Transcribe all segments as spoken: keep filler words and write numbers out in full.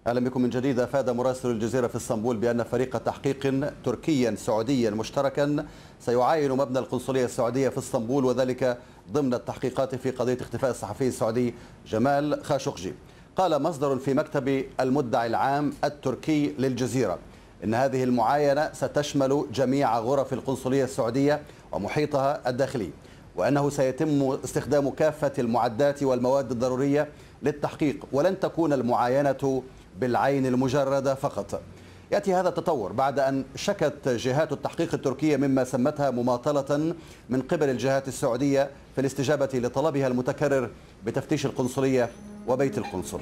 أهلا بكم من جديد. أفاد مراسل الجزيرة في اسطنبول بأن فريق تحقيق تركيا سعوديا مشتركا سيعاين مبنى القنصلية السعودية في اسطنبول، وذلك ضمن التحقيقات في قضية اختفاء الصحفي السعودي جمال خاشقجي. قال مصدر في مكتب المدعي العام التركي للجزيرة إن هذه المعاينة ستشمل جميع غرف القنصلية السعودية ومحيطها الداخلي، وأنه سيتم استخدام كافة المعدات والمواد الضرورية للتحقيق، ولن تكون المعاينة بالعين المجردة فقط. يأتي هذا التطور بعد أن شكت جهات التحقيق التركية مما سمتها مماطلة من قبل الجهات السعودية في الاستجابة لطلبها المتكرر بتفتيش القنصلية وبيت القنصل.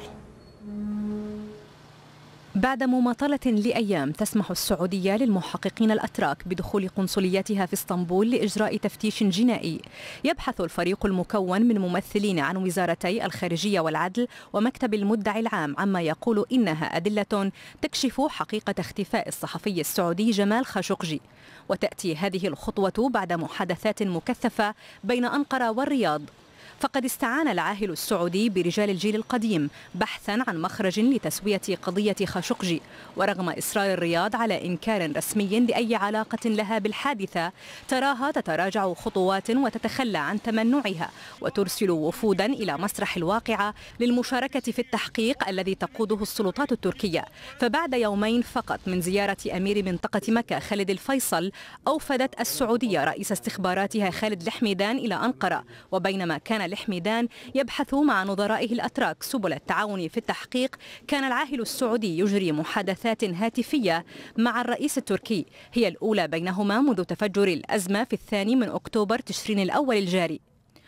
بعد مماطلة لأيام تسمح السعودية للمحققين الأتراك بدخول قنصليتها في اسطنبول لإجراء تفتيش جنائي. يبحث الفريق المكون من ممثلين عن وزارتي الخارجية والعدل ومكتب المدعي العام عما يقول إنها أدلة تكشف حقيقة اختفاء الصحفي السعودي جمال خاشقجي. وتأتي هذه الخطوة بعد محادثات مكثفة بين أنقرة والرياض، فقد استعان العاهل السعودي برجال الجيل القديم بحثا عن مخرج لتسوية قضية خاشقجي، ورغم إصرار الرياض على إنكار رسمي لأي علاقة لها بالحادثة، تراها تتراجع خطوات وتتخلى عن تمنعها وترسل وفودا إلى مسرح الواقعة للمشاركة في التحقيق الذي تقوده السلطات التركية. فبعد يومين فقط من زيارة أمير منطقة مكة خالد الفيصل، أوفدت السعودية رئيس استخباراتها خالد الحميدان إلى أنقرة، وبينما كان الحميدان يبحث مع نظرائه الأتراك سبل التعاون في التحقيق، كان العاهل السعودي يجري محادثات هاتفية مع الرئيس التركي، هي الأولى بينهما منذ تفجر الأزمة في الثاني من أكتوبر تشرين الأول الجاري.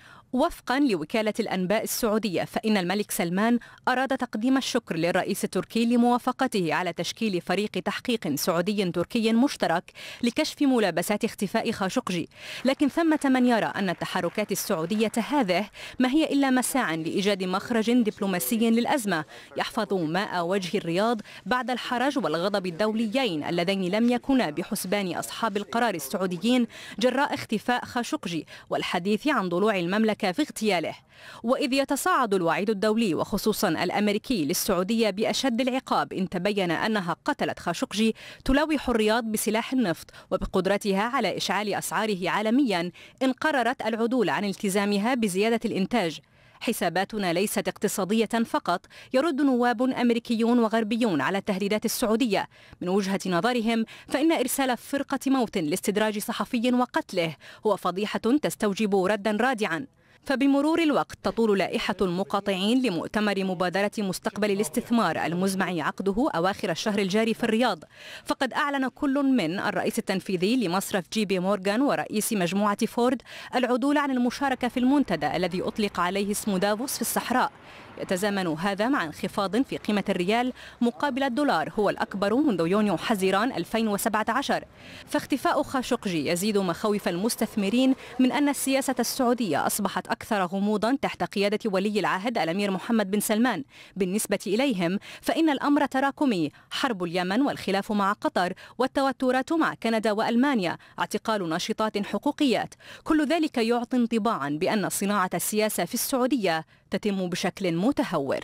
وفقا لوكالة الأنباء السعودية، فإن الملك سلمان أراد تقديم الشكر للرئيس التركي لموافقته على تشكيل فريق تحقيق سعودي تركي مشترك لكشف ملابسات اختفاء خاشقجي، لكن ثمة من يرى أن التحركات السعودية هذه ما هي إلا مساعٍ لإيجاد مخرج دبلوماسي للأزمة يحفظ ماء وجه الرياض بعد الحرج والغضب الدوليين اللذين لم يكونا بحسبان أصحاب القرار السعوديين جراء اختفاء خاشقجي والحديث عن ضلوع المملكة في اغتياله. وإذ يتصاعد الوعيد الدولي وخصوصا الأمريكي للسعودية بأشد العقاب إن تبين أنها قتلت خاشقجي، تلوح الرياض بسلاح النفط وبقدرتها على إشعال أسعاره عالميا إن قررت العدول عن التزامها بزيادة الإنتاج. حساباتنا ليست اقتصادية فقط، يرد نواب أمريكيون وغربيون على التهديدات السعودية. من وجهة نظرهم فإن إرسال فرقة موت لاستدراج صحفي وقتله هو فضيحة تستوجب ردا رادعا. فبمرور الوقت تطول لائحة المقاطعين لمؤتمر مبادرة مستقبل الاستثمار المزمع عقده أواخر الشهر الجاري في الرياض، فقد أعلن كل من الرئيس التنفيذي لمصرف جي بي مورغان ورئيس مجموعة فورد العدول عن المشاركة في المنتدى الذي أطلق عليه اسم دافوس في الصحراء. يتزامن هذا مع انخفاض في قيمة الريال مقابل الدولار هو الأكبر منذ يونيو حزيران ألفين وسبعة عشر. فاختفاء خاشقجي يزيد مخاوف المستثمرين من أن السياسة السعودية أصبحت أكثر غموضا تحت قيادة ولي العهد الأمير محمد بن سلمان. بالنسبة إليهم فإن الأمر تراكمي: حرب اليمن والخلاف مع قطر والتوترات مع كندا وألمانيا، اعتقال ناشطات حقوقيات، كل ذلك يعطي انطباعا بأن صناعة السياسة في السعودية تتم بشكل متهور.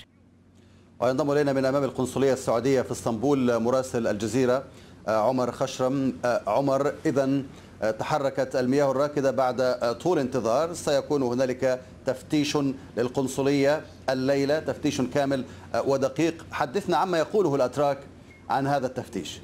وينضم إلينا من أمام القنصلية السعودية في اسطنبول مراسل الجزيرة عمر خشرم. عمر، إذن تحركت المياه الراكدة بعد طول انتظار، سيكون هنالك تفتيش للقنصلية الليلة، تفتيش كامل ودقيق. حدثنا عما يقوله الأتراك عن هذا التفتيش.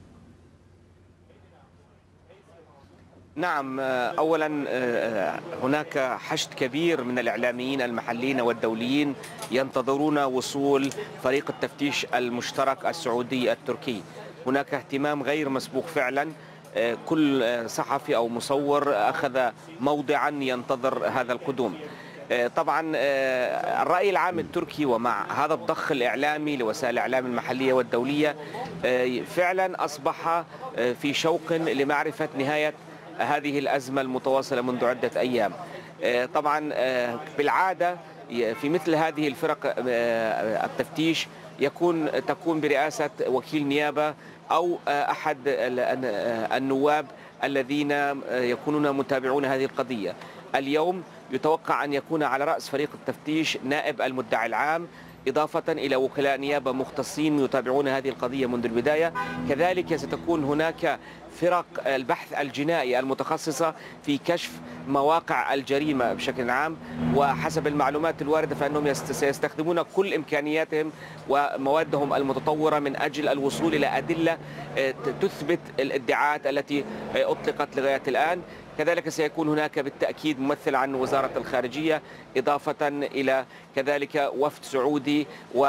نعم، أولا هناك حشد كبير من الإعلاميين المحليين والدوليين ينتظرون وصول فريق التفتيش المشترك السعودي التركي. هناك اهتمام غير مسبوق فعلا، كل صحفي أو مصور أخذ موضعا ينتظر هذا القدوم. طبعا الرأي العام التركي ومع هذا الضخ الإعلامي لوسائل الإعلام المحلية والدولية فعلا أصبح في شوق لمعرفة نهاية هذه الأزمة المتواصلة منذ عدة أيام. طبعا بالعادة في مثل هذه الفرق التفتيش يكون تكون برئاسة وكيل نيابة أو أحد النواب الذين يكونون متابعون هذه القضية. اليوم يتوقع أن يكون على رأس فريق التفتيش نائب المدعي العام إضافة إلى وكلاء نيابة مختصين يتابعون هذه القضية منذ البداية. كذلك ستكون هناك فرق البحث الجنائي المتخصصة في كشف مواقع الجريمة بشكل عام، وحسب المعلومات الواردة فإنهم سيستخدمون كل إمكانياتهم وموادهم المتطورة من أجل الوصول إلى أدلة تثبت الادعاءات التي أطلقت لغاية الآن. كذلك سيكون هناك بالتأكيد ممثل عن وزارة الخارجية، إضافة إلى كذلك وفد سعودي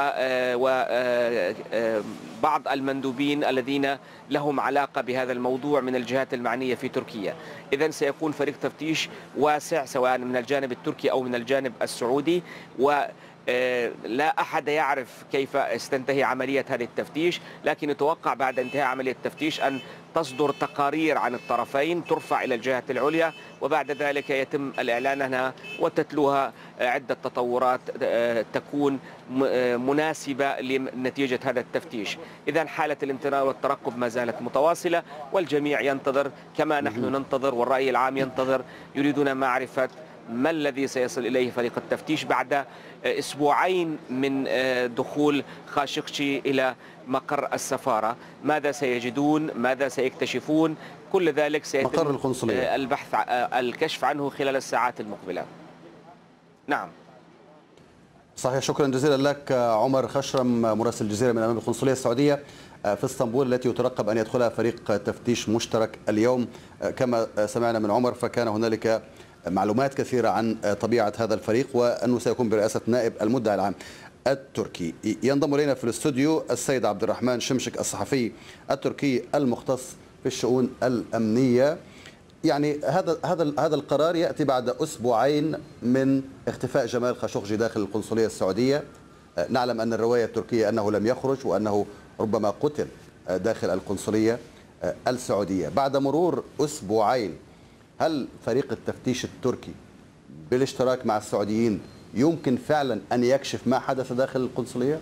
وبعض المندوبين الذين لهم علاقة بهذا الموضوع من الجهات المعنية في تركيا. إذن سيكون فريق تفتيش واسع سواء من الجانب التركي أو من الجانب السعودي، و لا أحد يعرف كيف ستنتهي عملية هذه التفتيش، لكن يتوقع بعد انتهاء عملية التفتيش أن تصدر تقارير عن الطرفين ترفع إلى الجهات العليا، وبعد ذلك يتم الإعلان عنها وتتلوها عدة تطورات تكون مناسبة لنتيجة هذا التفتيش. إذن حالة الانتظار والترقب ما زالت متواصلة، والجميع ينتظر كما نحن ننتظر، والرأي العام ينتظر، يريدون معرفة ما الذي سيصل إليه فريق التفتيش بعد أسبوعين من دخول خاشقجي إلى مقر السفارة. ماذا سيجدون؟ ماذا سيكتشفون؟ كل ذلك سيتم مقر القنصلية البحث الكشف عنه خلال الساعات المقبلة. نعم صحيح. شكرا جزيلا لك عمر خشرم مراسل الجزيرة من أمام القنصلية السعودية في اسطنبول التي يترقب أن يدخلها فريق تفتيش مشترك اليوم. كما سمعنا من عمر فكان هنالك معلومات كثيرة عن طبيعة هذا الفريق وأنه سيكون برئاسة نائب المدعي العام التركي. ينضم إلينا في الاستوديو السيد عبد الرحمن شمشك الصحفي التركي المختص في الشؤون الأمنية. يعني هذا هذا هذا القرار يأتي بعد أسبوعين من اختفاء جمال خاشقجي داخل القنصلية السعودية. نعلم أن الرواية التركية أنه لم يخرج وأنه ربما قتل داخل القنصلية السعودية. بعد مرور أسبوعين هل فريق التفتيش التركي بالاشتراك mع السعوديين yumkin فعلا أن يكشف ما حدث داخل القنصلية؟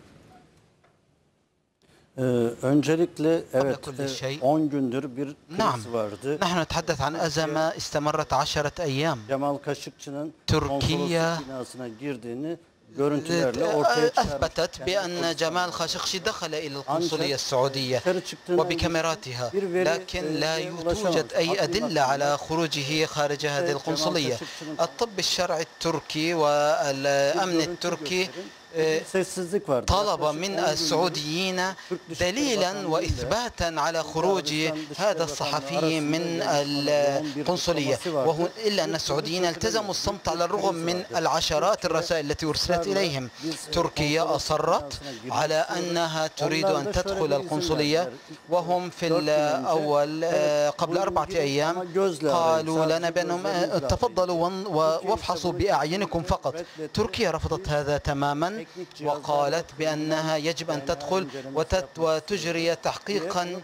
öncelikle evet on gündür bir kriz vardı. نحن نتحدث عن أزمة استمرت عشرة أيام. Cemal Kaşıkçı'nın تركيا binasına girdiğini أثبتت بأن جمال خاشقجي دخل إلى القنصلية السعودية وبكاميراتها، لكن لا توجد أي أدلة على خروجه خارج هذه القنصلية. الطب الشرعي التركي والأمن التركي طلب من السعوديين دليلا وإثباتا على خروج هذا الصحفي من القنصلية، إلا أن السعوديين التزموا الصمت على الرغم من العشرات الرسائل التي أرسلت إليهم. تركيا أصرت على أنها تريد أن تدخل القنصلية، وهم في الأول قبل أربعة أيام قالوا لنا بأنهم تفضلوا وافحصوا بأعينكم فقط. تركيا رفضت هذا تماما وقالت بأنها يجب أن تدخل وتجري تحقيقا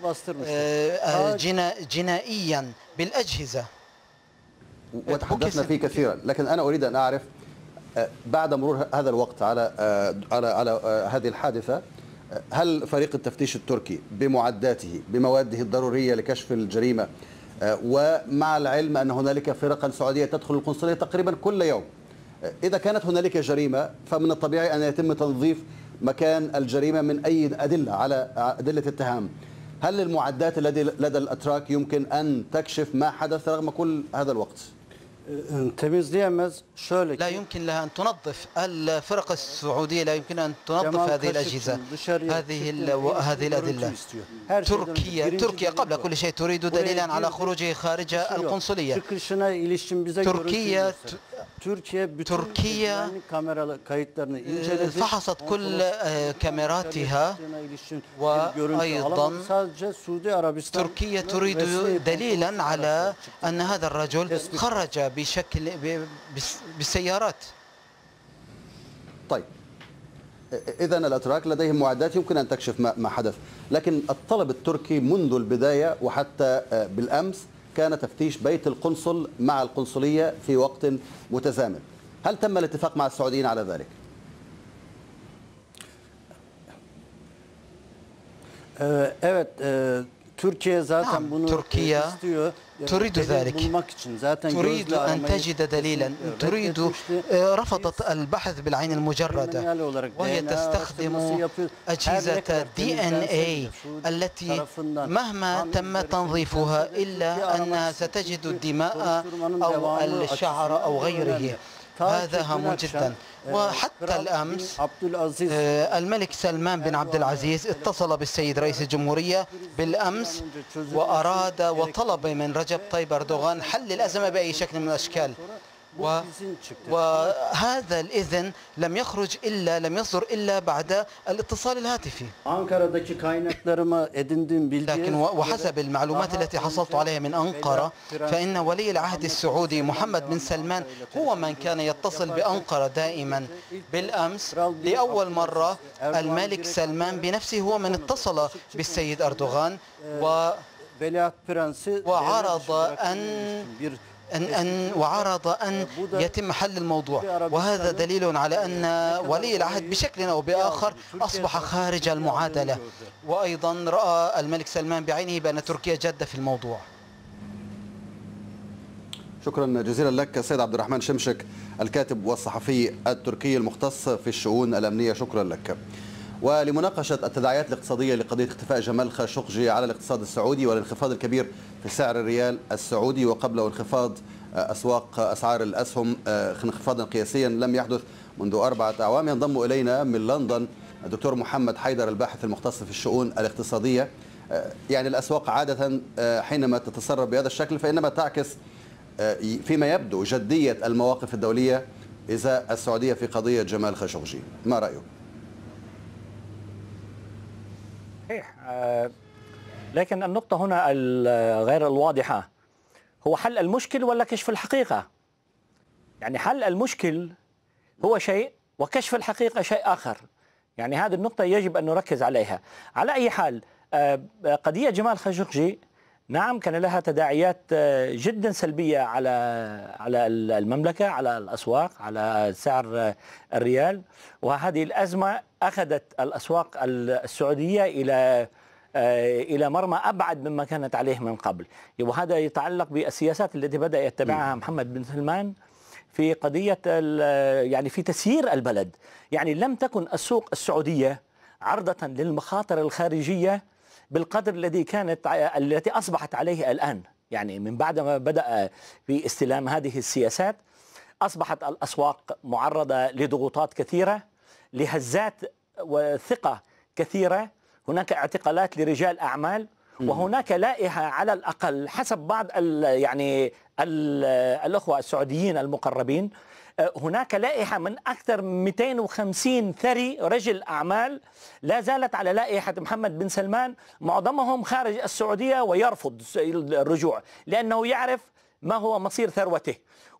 جنائيا بالأجهزة. وتحدثنا فيه كثيرا، لكن أنا أريد أن أعرف بعد مرور هذا الوقت على على على هذه الحادثة، هل فريق التفتيش التركي بمعداته بمواده الضرورية لكشف الجريمة، ومع العلم أن هنالك فرقا سعودية تدخل القنصلية تقريبا كل يوم، إذا كانت هنالك جريمة فمن الطبيعي أن يتم تنظيف مكان الجريمة من أي أدلة على أدلة اتهام. هل المعدات التي لدى الأتراك يمكن أن تكشف ما حدث رغم كل هذا الوقت؟ لا يمكن لها أن تنظف. الفرق السعودية لا يمكن أن تنظف هذه الأجهزة، هذه هذه الأدلة. تركيا تركيا قبل كل شيء تريد دليلا على خروجه خارج القنصلية. تركيا تركيا فحصت كل كاميراتها، وأيضا تركيا تريد دليلا على أن هذا الرجل خرج بشكل بالسيارات. طيب إذا الأتراك لديهم معدات يمكن أن تكشف ما حدث، لكن الطلب التركي منذ البداية وحتى بالأمس كان تفتيش بيت القنصل مع القنصلية في وقت متزامن. هل تم الاتفاق مع السعوديين على ذلك؟ Evet, Türkiye zaten نعم، bunu تركيا istiyor. تريد ذلك، تريد أن تجد دليلا، تريد رفضت البحث بالعين المجردة، وهي تستخدم أجهزة دي إن إيه التي مهما تم تنظيفها إلا أنها ستجد الدماء أو الشعر أو غيره. هذا هام جدا. وحتى الأمس الملك سلمان بن عبد العزيز اتصل بالسيد رئيس الجمهورية بالأمس وأراد وطلب من رجب طيب أردوغان حل الأزمة بأي شكل من الأشكال. و... وهذا الإذن لم يخرج إلا لم يصدر إلا بعد الاتصال الهاتفي. لكن وحسب المعلومات التي حصلت عليها من أنقرة فإن ولي العهد السعودي محمد بن سلمان هو من كان يتصل بأنقرة دائما. بالأمس لأول مرة الملك سلمان بنفسه هو من اتصل بالسيد أردوغان و... وعرض أن أن أن وعرض أن يتم حل الموضوع، وهذا دليل على أن ولي العهد بشكل أو بآخر أصبح خارج المعادلة. وأيضا رأى الملك سلمان بعينه بأن تركيا جادة في الموضوع. شكرا جزيلا لك سيد عبد الرحمن شمشك الكاتب والصحفي التركي المختص في الشؤون الأمنية، شكرا لك. ولمناقشة التداعيات الاقتصادية لقضية اختفاء جمال خاشقجي على الاقتصاد السعودي والانخفاض الكبير في سعر الريال السعودي وقبله انخفاض أسواق أسعار الأسهم انخفاضا قياسيا لم يحدث منذ أربعة أعوام، ينضم إلينا من لندن الدكتور محمد حيدر الباحث المختص في الشؤون الاقتصادية. يعني الأسواق عادة حينما تتصرف بهذا الشكل فإنما تعكس فيما يبدو جدية المواقف الدولية إزاء السعودية في قضية جمال خاشقجي، ما رأيك؟ صحيح، لكن النقطة هنا غير الواضحة هو حل المشكل ولا كشف الحقيقة؟ يعني حل المشكل هو شيء وكشف الحقيقة شيء آخر. يعني هذه النقطة يجب أن نركز عليها. على أي حال قضية جمال خاشقجي نعم كان لها تداعيات جدا سلبية على على المملكة، على الأسواق، على سعر الريال، وهذه الأزمة أخذت الأسواق السعودية إلى إلى مرمى أبعد مما كانت عليه من قبل. وهذا يتعلق بالسياسات التي بدأ يتبعها محمد بن سلمان في قضية يعني في تسيير البلد. يعني لم تكن السوق السعودية عرضة للمخاطر الخارجية بالقدر الذي كانت التي أصبحت عليه الآن. يعني من بعد ما بدأ في استلام هذه السياسات أصبحت الأسواق معرضة لضغوطات كثيرة، لهزات وثقة كثيرة، هناك اعتقالات لرجال أعمال، وهناك لائحة على الأقل حسب بعض ال يعني ال الأخوة السعوديين المقربين، هناك لائحة من أكثر من مئتين وخمسين ثري رجل أعمال لا زالت على لائحة محمد بن سلمان، معظمهم خارج السعودية ويرفض الرجوع لأنه يعرف ما هو مصير ثروته.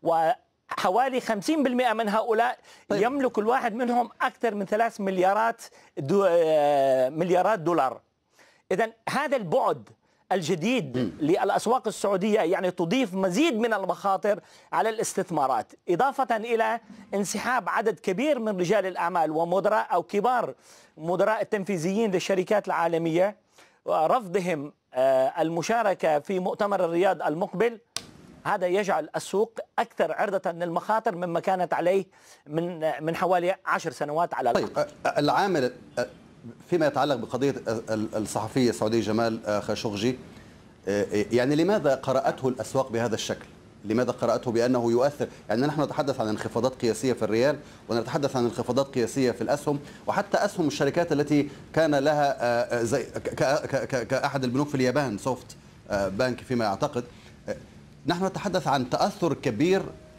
وحوالي خمسين بالمئة من هؤلاء يملك الواحد منهم أكثر من ثلاث مليارات دو مليارات دولار. إذن هذا البعد الجديد للأسواق السعودية يعني تضيف مزيد من المخاطر على الاستثمارات، إضافة إلى انسحاب عدد كبير من رجال الأعمال ومدراء أو كبار مدراء التنفيذيين للشركات العالمية ورفضهم المشاركة في مؤتمر الرياض المقبل. هذا يجعل السوق أكثر عرضة للمخاطر مما كانت عليه من من حوالي عشر سنوات على الأقل. طيب العامل فيما يتعلق بقضية الصحفي السعودي جمال خاشقجي، يعني لماذا قرأته الأسواق بهذا الشكل؟ لماذا قرأته بأنه يؤثر؟ يعني نحن نتحدث عن انخفاضات قياسية في الريال ونتحدث عن انخفاضات قياسية في الأسهم، وحتى أسهم الشركات التي كان لها زي كأحد البنوك في اليابان سوفت بانك فيما أعتقد. نحن نتحدث عن تأثر كبير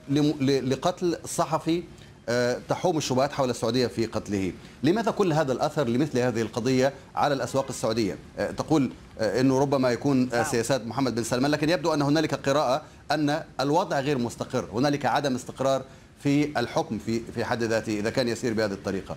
لقتل صحفي تحوم الشبهات حول السعودية في قتله. لماذا كل هذا الأثر لمثل هذه القضية على الأسواق السعودية؟ تقول أنه ربما يكون سياسات محمد بن سلمان، لكن يبدو أن هنالك قراءة أن الوضع غير مستقر، هنالك عدم استقرار في الحكم في في حد ذاته إذا كان يسير بهذه الطريقة.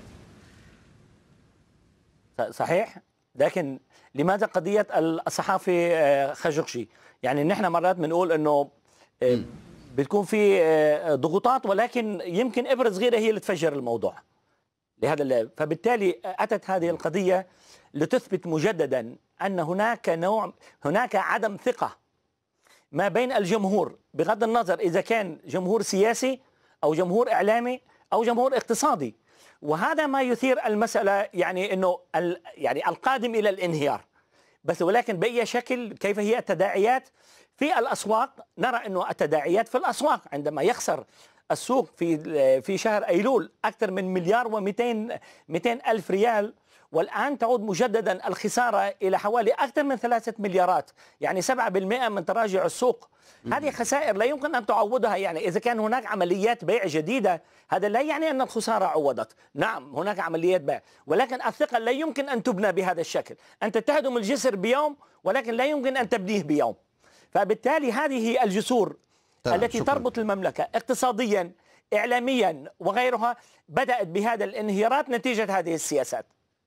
صحيح، لكن لماذا قضية الصحافي خاشقجي؟ يعني نحن مرات بنقول أنه بتكون في ضغوطات ولكن يمكن إبرة صغيرة هي اللي تفجر الموضوع. لهذا فبالتالي أتت هذه القضية لتثبت مجددا أن هناك نوع هناك عدم ثقة ما بين الجمهور، بغض النظر إذا كان جمهور سياسي أو جمهور إعلامي أو جمهور اقتصادي. وهذا ما يثير المسألة، يعني أنه يعني القادم إلى الانهيار. بس ولكن بأي شكل، كيف هي التداعيات في الأسواق؟ نرى أنه التداعيات في الأسواق عندما يخسر السوق في في شهر أيلول أكثر من مليار ومئتين مئتين ألف ريال، والآن تعود مجددا الخسارة إلى حوالي أكثر من ثلاثة مليارات، يعني سبعة بالمئة من تراجع السوق. هذه خسائر لا يمكن أن تعوضها. يعني إذا كان هناك عمليات بيع جديدة، هذا لا يعني أن الخسارة عوضت. نعم هناك عمليات بيع، ولكن الثقة لا يمكن أن تبنى بهذا الشكل. أنت تهدم الجسر بيوم ولكن لا يمكن أن تبنيه بيوم. فبالتالي هذه الجسور التي شكرا. تربط المملكة اقتصاديا إعلاميا وغيرها بدأت بهذا الانهيارات نتيجة هذه السياسات.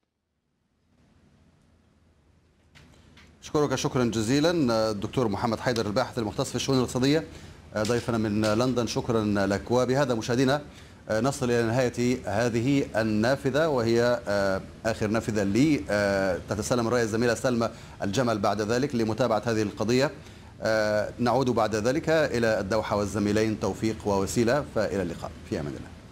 أشكرك شكرا جزيلا الدكتور محمد حيدر الباحث المختص في الشؤون الاقتصادية ضيفنا من لندن، شكرا لك. وبهذا مشاهدينا نصل إلى نهاية هذه النافذة، وهي آخر نافذة لي تتسلم الرأي الزميلة سلمى الجمل بعد ذلك لمتابعة هذه القضية. نعود بعد ذلك إلى الدوحة والزميلين توفيق ووسيلة، فإلى اللقاء في أمان الله.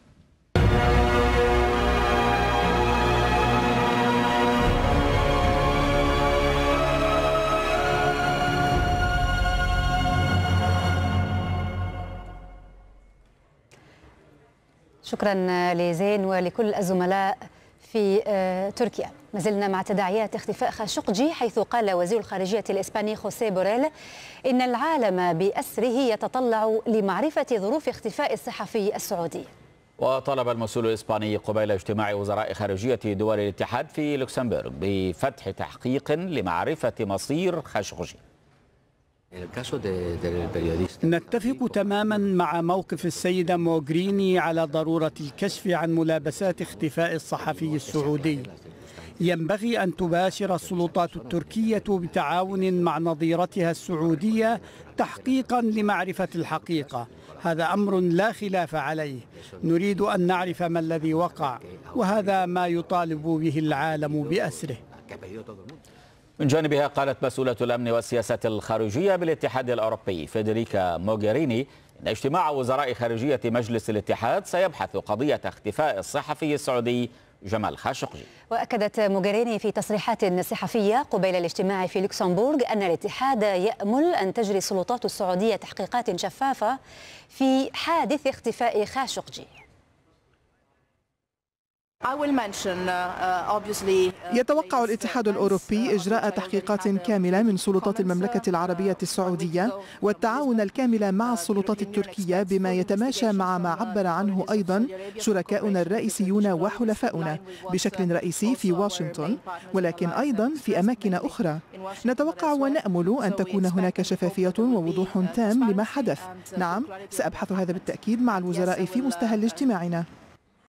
شكرا لزين ولكل الزملاء في تركيا. ما زلنا مع تداعيات اختفاء خاشقجي، حيث قال وزير الخارجية الإسباني خوسيه بوريل إن العالم بأسره يتطلع لمعرفة ظروف اختفاء الصحفي السعودي. وطلب المسؤول الإسباني قبيل اجتماع وزراء خارجية دول الاتحاد في لوكسمبورغ بفتح تحقيق لمعرفة مصير خاشقجي. نتفق تماما مع موقف السيدة موغريني على ضرورة الكشف عن ملابسات اختفاء الصحفي السعودي. ينبغي أن تباشر السلطات التركية بتعاون مع نظيرتها السعودية تحقيقا لمعرفة الحقيقة. هذا أمر لا خلاف عليه. نريد أن نعرف ما الذي وقع، وهذا ما يطالب به العالم بأسره. من جانبها قالت مسؤولة الأمن والسياسة الخارجية بالاتحاد الأوروبي فيدريكا موغريني إن اجتماع وزراء خارجية مجلس الاتحاد سيبحث قضية اختفاء الصحفي السعودي جمال خاشقجي. وأكدت موغريني في تصريحات صحفية قبيل الاجتماع في لوكسمبورغ أن الاتحاد يأمل أن تجري السلطات السعودية تحقيقات شفافة في حادث اختفاء خاشقجي. يتوقع الاتحاد الأوروبي إجراء تحقيقات كاملة من سلطات المملكة العربية السعودية والتعاون الكامل مع السلطات التركية بما يتماشى مع ما عبر عنه أيضا شركاؤنا الرئيسيون وحلفاؤنا بشكل رئيسي في واشنطن، ولكن أيضا في أماكن أخرى. نتوقع ونأمل أن تكون هناك شفافية ووضوح تام لما حدث. نعم، سأبحث هذا بالتأكيد مع الوزراء في مستهل اجتماعنا.